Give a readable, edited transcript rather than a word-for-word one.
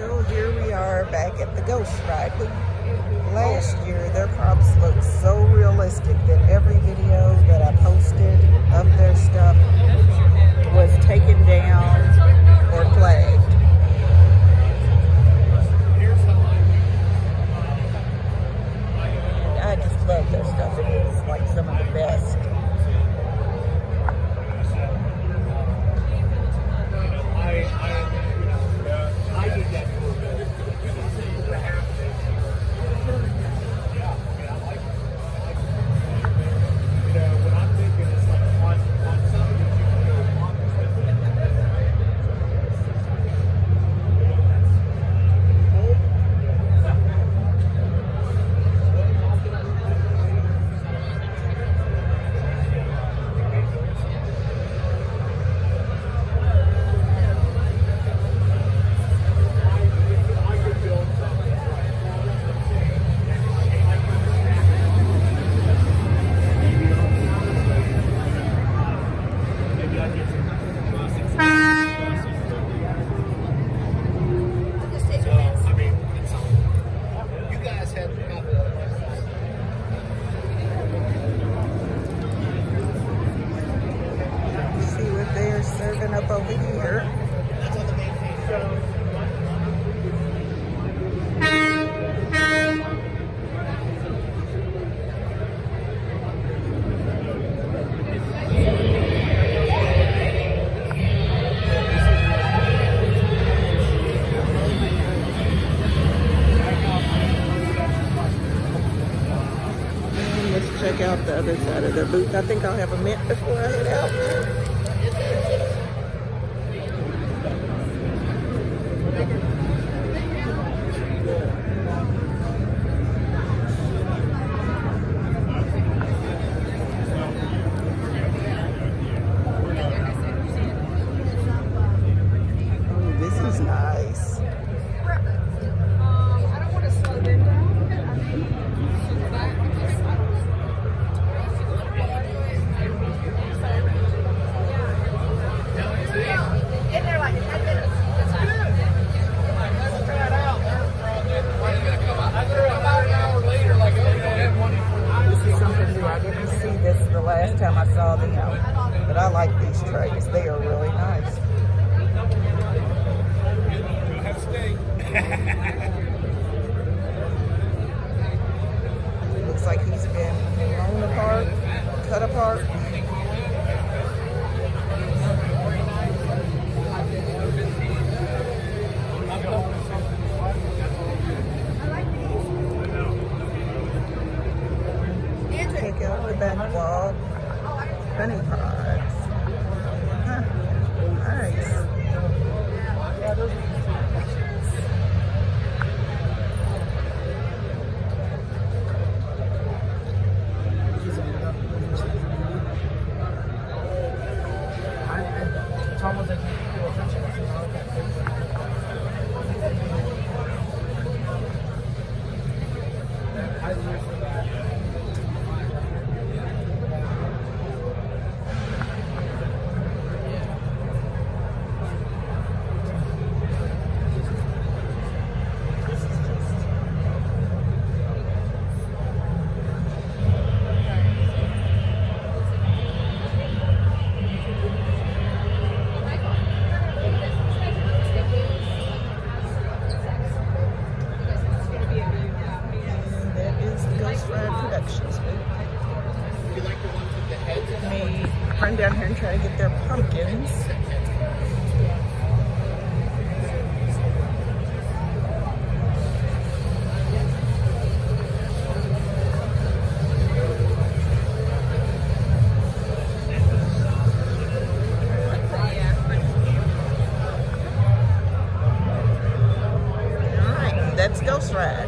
So here we are back at the Ghost Ride. Last year, their props looked so realistic that every video that I posted of their stuff was taken down or flagged. I just love their stuff. It is like some of the best. I did that for a bit. What I'm thinking is like on some of these you can go on serving up over here. And let's check out the other side of the booth. I think I'll have a mint before I head out. Last time I saw them, but I like these trays. They are really nice. Looks like he's been blown apart, cut apart. Take out the back wall. Bunny pods. Huh. Nice. It's almost like you feel attention. I live for that. Run down here and try to get their pumpkins. All right, that's Ghost Ride.